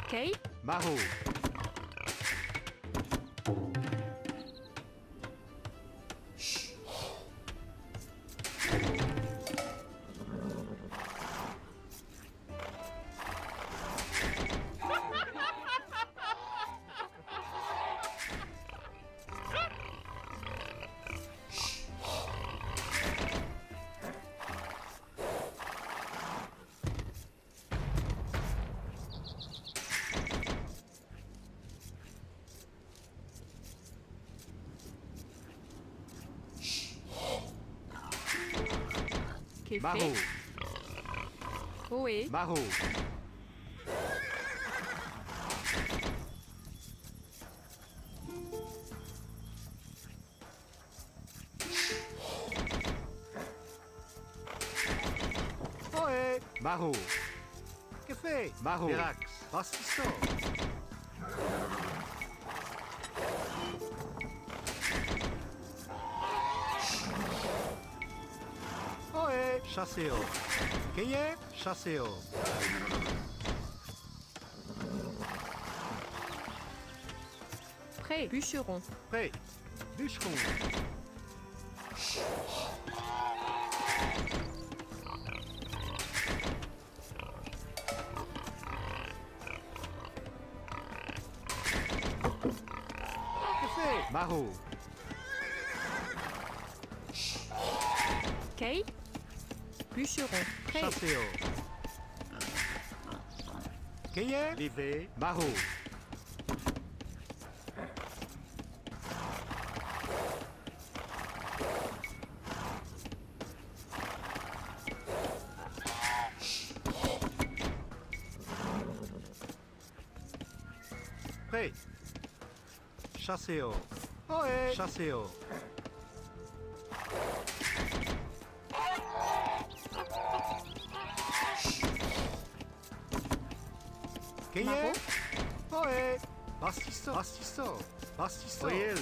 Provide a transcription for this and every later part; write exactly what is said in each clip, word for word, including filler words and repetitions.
Kei. Maro. Maro. Kefe. Oe. Maro. Oe. Maro. Que fait? Maro. Verax. Pastisso. Oe. Chasseo. Quem Chasseo. Prêt. Bûcheron. Prêt. Bûcheron. Que fait? Maro. Kei. Bûcheron. Prêt. Chasseo. Quem é? Livé. Maro. Prêt. Chasseo. Oé. Chasseo. Quem Maro. é? Oé. Pastisso. Pastisso. Pastisso. Oel.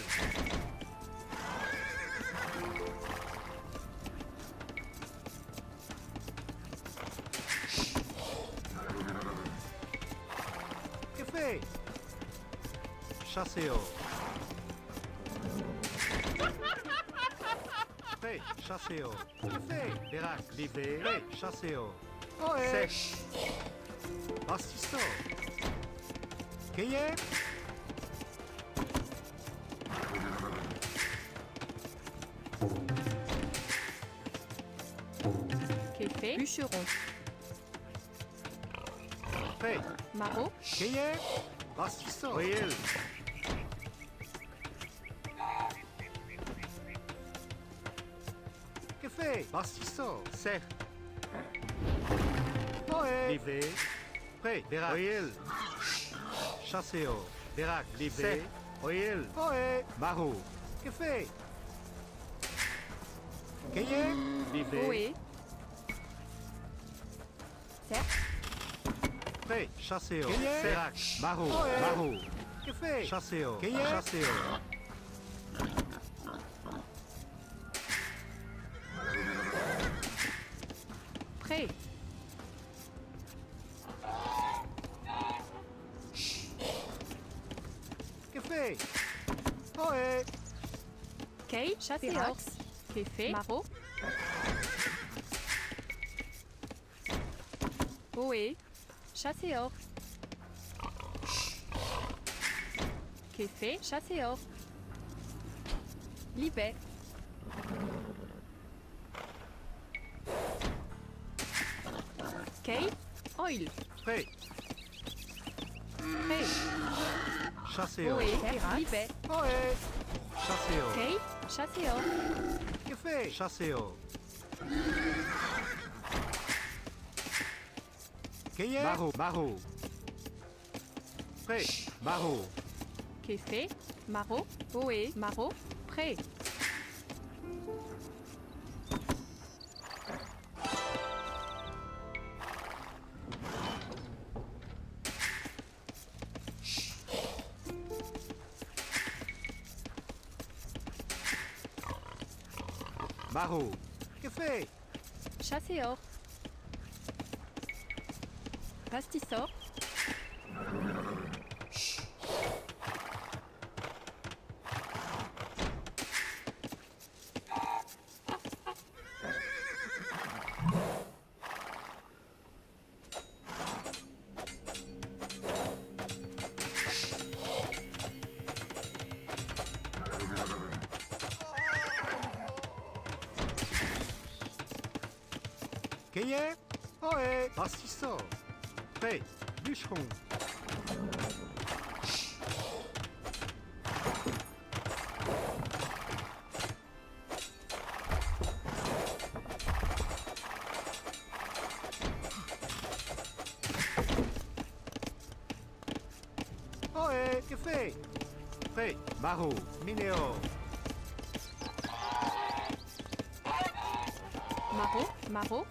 Que fait? Chasseo. Prêt. Chasseo. Que fait? Verax. Livé. Prêt. Chasseo. Oé. Sèche. Pastisso. Quem é? Kefe. Bûcheron. Prêt. Maro. Quem é? Pastisso. Oel. Que fait? Pastisso. Sec. Oé. Livé. Prêt. Verax. Oel. Chasseo. Verax. Livé. Oel. Oé. Maro. Que fait? Quem é? Livé. Oe. Cerf. Prêt. Chasseo. Quem é? Verax. Maro. Oé. Maro. Que fait? Chasseo. Quem é? Chasseo. Prêt. Que fait? Oé. Kei. Chasseur. Kefe. Maro. Oe. Chasseur. Kefe. Chasseur. Libé. Kei. Oil. Prêt. Prêt. Chasseo. Oe. Libé. Oé. Chasseo. Kei. Chasseur. Que fait? Chasseo. Quem é? Maro. Maro. Prêt. Maro. Kefe. Maro. Oe. Maro. Prêt. Maro. Que fait? Chasseur. Pastissor. Cueillet. Ohé. Pastisseau. Prêt. Bûcheron. Ohé. Que fait? Prêt. Maro. Minéo. Maro, Maro.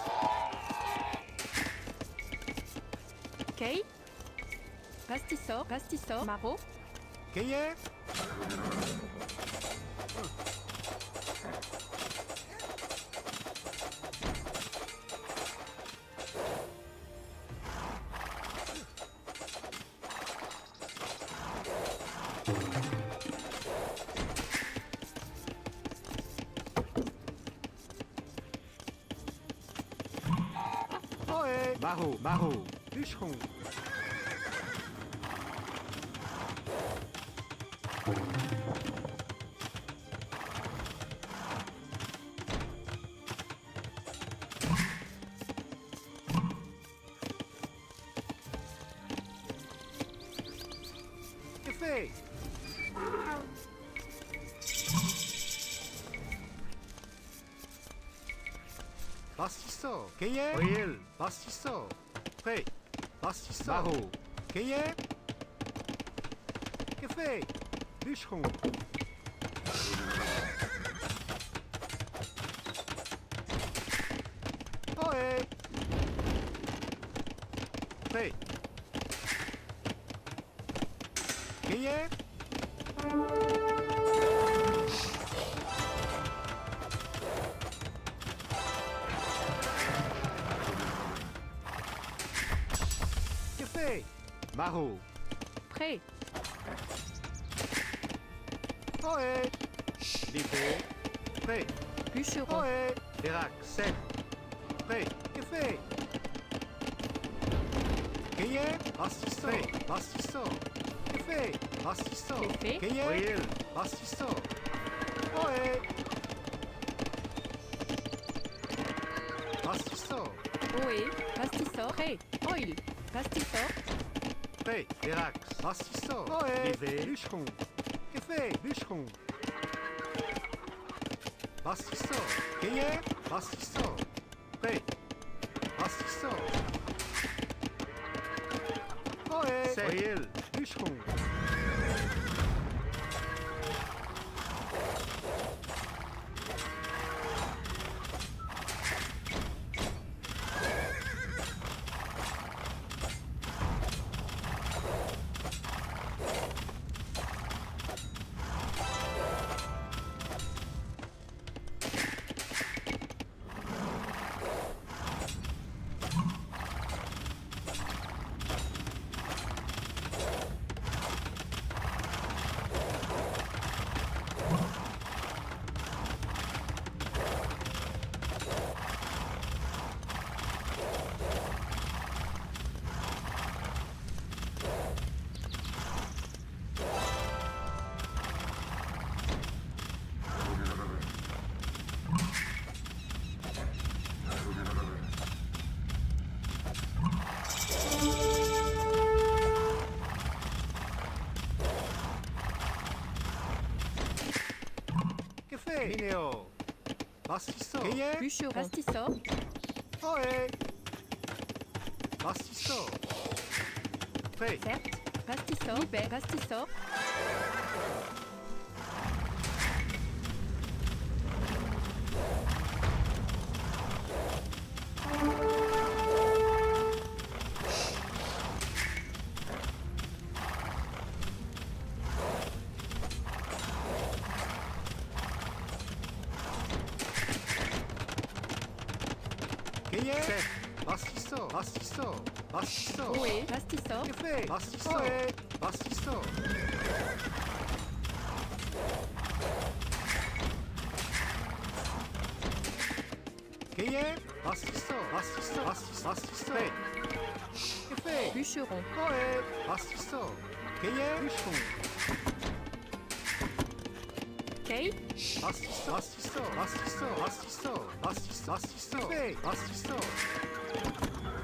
Kay. Pastisseau, Pastisseau, Maro. Cueillet. Ohé. Maro. Maro. Bûcheron. Que fait? Pastisseau. Cueillet. Oil. Pastisseau. Prêt. Pastisseau. Maro. Cueillet. Que fait? Bûcheron. Ohé. Prêt. Cueillet. Que fait? Maro. Prêt. Ohé. Libé. Prêt. Bûcheron. Ohé. Dérac. Sec. Prêt. Que fait? Cueillet. Pastisseau. Pastisseau. Que fait? Pastisseau. Que fait? Cueillet. Oil. Pastisseau. Ohé. Pastisseau. Oé, Pastisseau. Prêt. Oil. Pastisseau. Prêt. Dérac. Pastisseau. Ohé. Libé. Bûcheron. Que fait? Bûcheron. Pastisseau. Cueillet. Pastisseau. Prêt. Pastisseau. Ohé. Oil. Bûcheron. Que fait? Minéo. Pastisseau. Cueillet. Bûcheron. Pastisseau. Ohé. Pastisseau. Prêt. Certes. Pastisseau. Libé. Pastisseau. Cueillet. Bastisso, bastisso, bastisso. Ohé, Bastisso. Che fai? Bastisso, bastisso. Che è? Bastisso, bastisso, bastisso, bastisso. Che fai? Bûcheron. Ohé, bastisso. Che è? Bûcheron. Kay. Bastisso, bastisso, bastisso, bastisso, bastisso, bastisso. Che fai? Bastisso.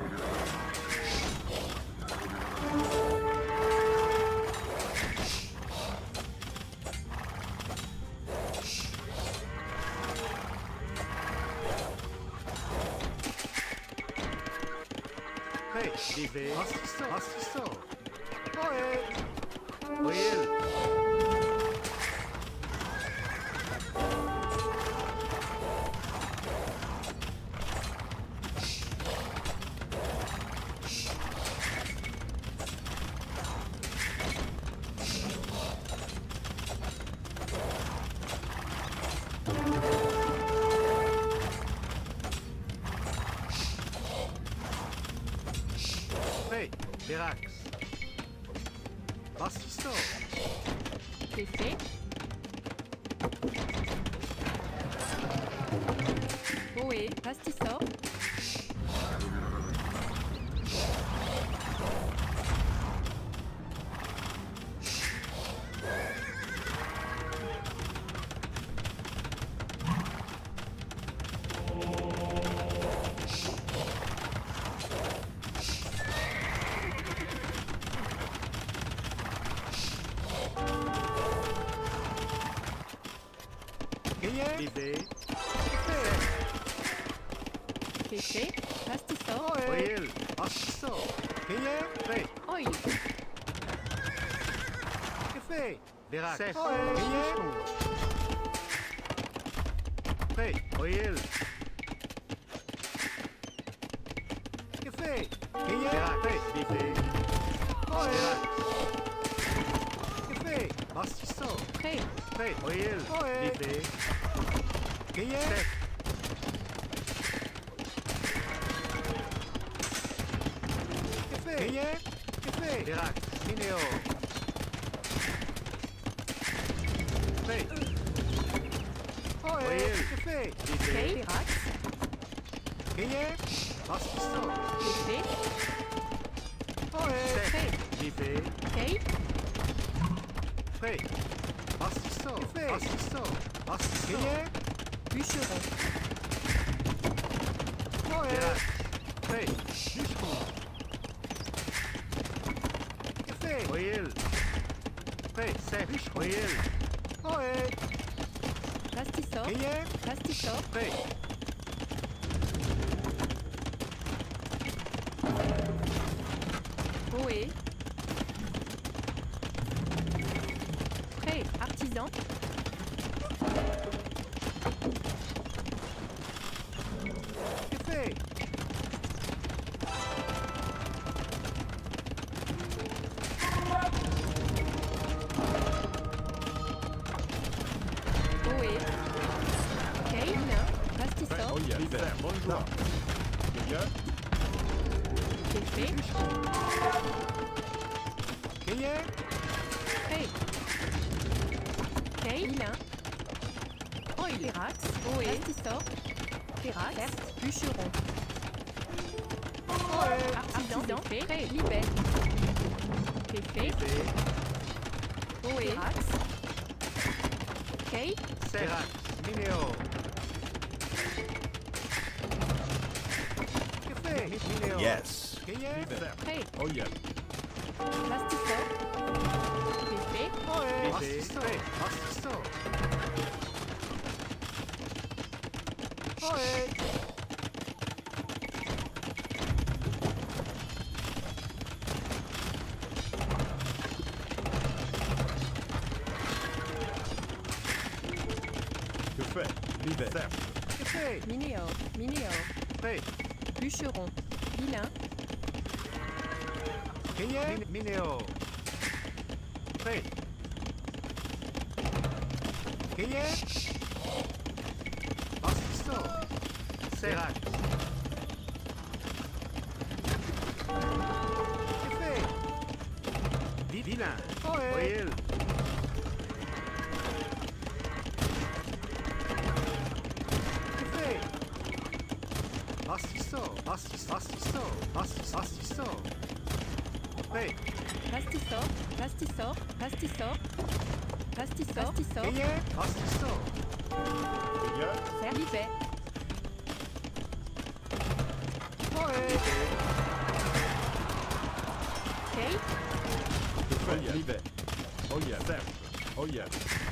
Hey, vive. Bastisso, bastisso. Ohé. Will. Hey, Verax. Bastisso. Effet. Ohé, Bastisso. Vive. Effet. Bastisso. Will. Bastisso. Che è? Hey, Oil. che fai? Verax. Sef. Che è? Hey, Will. Che fai? Che è? Verax. Hey, vive. Verax. Che fai? Bastisso. Prêt. Hey, Will. Vive. Che è? Sef. Che fai? Che è? Che fai? Verax. Mineo. Hey. Will. Che fai? Vive. Kay. Verax. Che è? Bastisso. Effet. Ohé. Prêt. Vive. Kay. Hey. Bastisso. Che fai? Bastisso. Bastisso. Che è? Bûcheron. Ohé. Hey. Bûcheron. Che fai? Will. Hey. Sef. Will. Ohé. Bastisso. Che è? Bastisso. Hey. Ohé. Prêt. Artisan. Che fai? Ohé. Kay. Bastisso. Vive. Bonjour. Bien. Effet. Che è? Prêt. Kay. Vilain. Oil. Verax. Ohé. Bastisso. Verax. Certes. Bûcheron. Ohé. Artisan. Prêt. Libet. Effet. Vive. Ohé. Verax. Kay. Verax. Mineo. Che fai? Mineo. Yes. Che è? Prêt. Oh yeah. Bastisso. Effet. Ohé. Bastisso. Hey. Bastisso. Ohé. Que fait? Vive. Che fai? Minéo. Minéo. Hey. Bûcheron. Vilain. Che è? Min- Mineo. Hey. Che è? Bastisso. Verax. Vilain. Ohé. Voyelle. Que fait? Assistant. Assistant. Assistant. Assistant. Assistant. Prêt. Pastissor, pastissor, pastissor, pastissor, pastissor, Gagné. Assistant. Seigneur. Libet, Ohé. Kate, Que fait? Livet. Oh yeah. Serge. Oh yeah.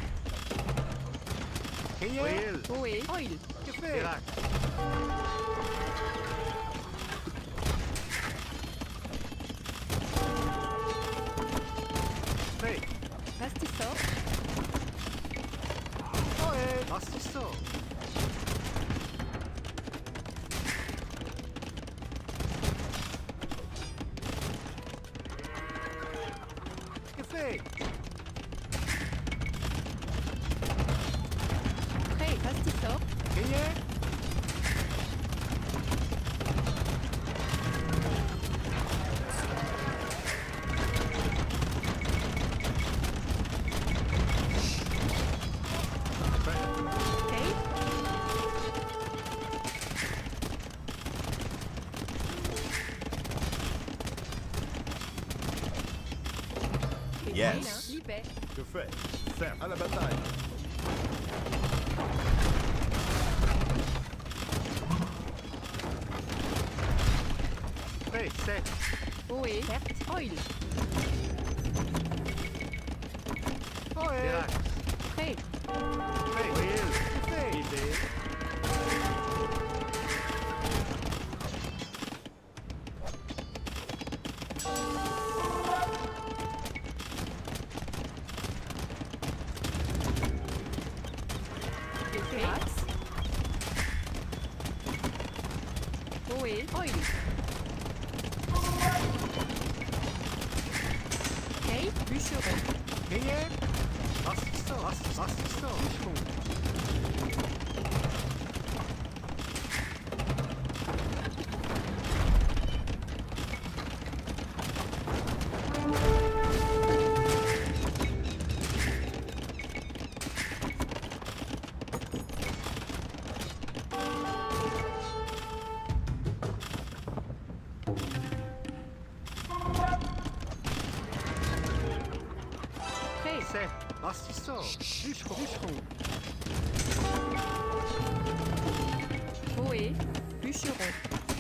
Gagné. Voyelle. Oé, Oil, Que fait? Irak. Prêt. Pastissor, Ohé. Assistant. Que fait? Prêt, pastissor, Gagné. Kate, Yes. Libet, Que fait? Serge. À la bataille. Prêt. C'est. Oé, Vert, Oil, Ohé. Irak. Prêt, Prêt. Voyelle. Que fait? Libé. Kate, Oé, Oil, Kate, Bûcheron, Gagné. Assistant. Assistant. Assistant. Bûcheron. Prêt, C'est. Assistant. Bûcheron. Bûcheron. Oé, Bûcheron,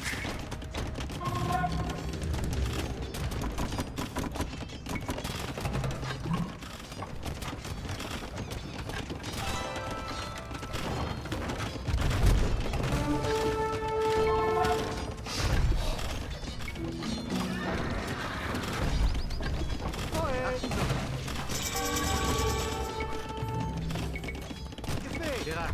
Ohé. Artisan. Que fait? Irak.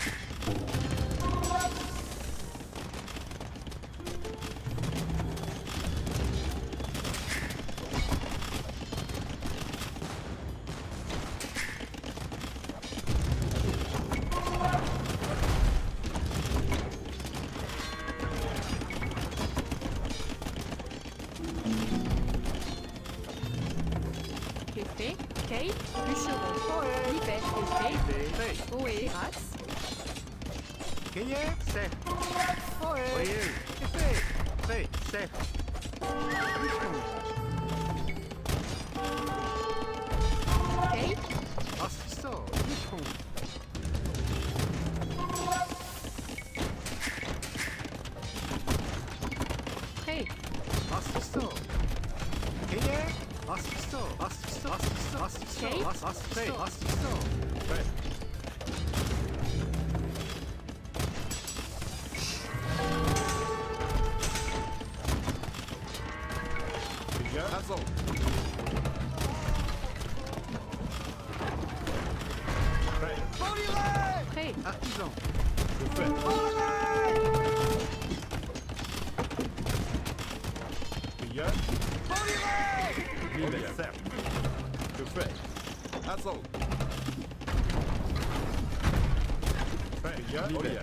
Café, Kate, Bûcheron, Ohé. Libet, Café, Libé. Prêt. Oé, Rax, Gagné. C'est. Ohé. Voyelle. Que fait? Prêt. C'est. Bûcheron. Kate, Assistant. Bûcheron. Prêt, Assistant. Gagné. Assistant. Assistant. Assistant. Assistant. Kate. Ass- Assistant. Assistant. Prêt. Seigneur. Assaut. Prêt. Prêt, Artisan. Que fait? Seigneur. Livet. Serge. Que fait? Assaut. Prêt. Seigneur. Livet.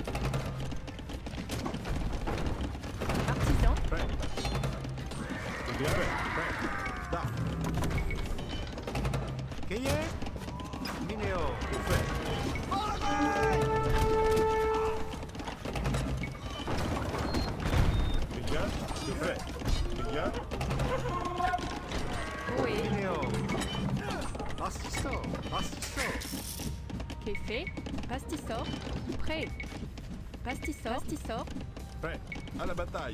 Artisan, Prêt. Seigneur. Prêt. D'armes. Qu'ayez Minéo. Que fait? Quelqu'un? Que fait? Quelqu'un? Ohé. Minéo. Bastisso. Bastisso. Qu'est fait? Bastisso. Prêt. Bastisso. Bastisso. Prêt. À la bataille.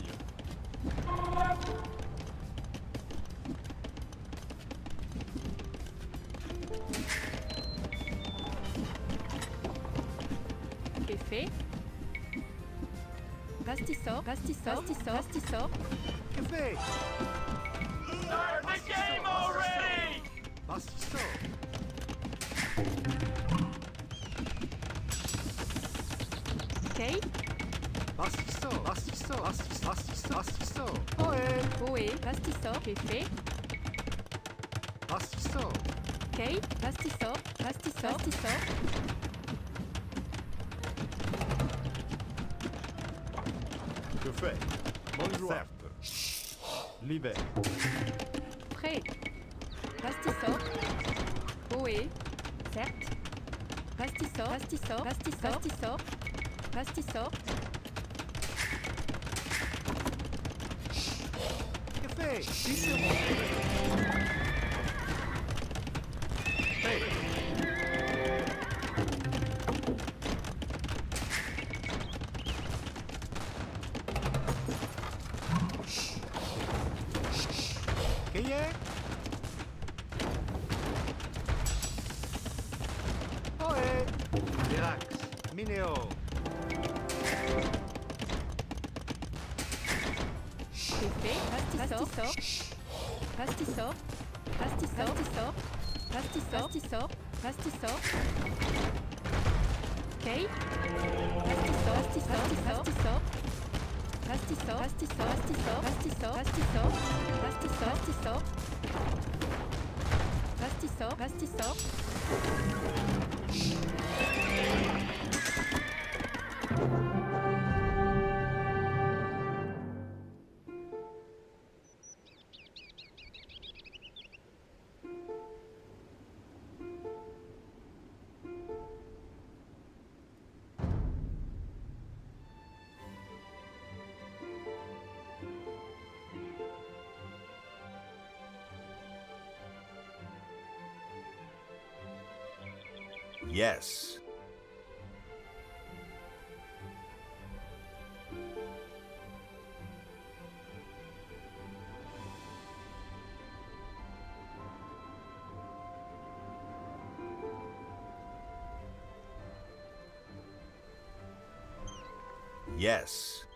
Qu'est fait? Bastisso. Bastisso. Bastisso. Bastisso. Que fait Start the game already! Bastisso. Kay. Bastisso. Bastisso. Bastisso. Bastisso. Bastisso. Ohé. Ohé. Bastisso. Qu'est fait? Bastisso. Kay. Bastisso. Bastisso. Bastisso. Que fait? Bonjour. Certes. L'hiver. Prêt. Bastisso. Ohé. Certes. Bastisso. Bastisso. Bastisso. Bastisso. Bastisso. Que fait Cicéron. Fait. Qu'ayez Ohé. Virax. Minéo. Qu'est fait? Bastisso. Bastisso. Bastisso. Bastisso. Bastisso. Bastisso. Kay. Bastisso. Bastisso. Bastisso. Bastisso. Bastisso. Bastisso. Bastisso. Bastisso. Bastisso. Bastisso. Bastisso. Yes. Yes.